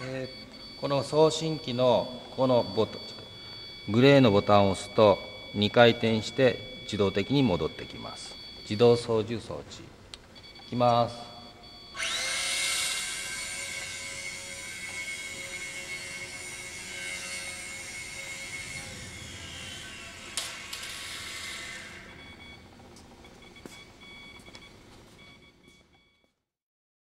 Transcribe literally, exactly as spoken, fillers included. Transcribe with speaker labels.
Speaker 1: えー、この送信機のこのボタン、グレーのボタンを押すとにかい転して自動的に戻ってきます。自動操縦装置。いきます。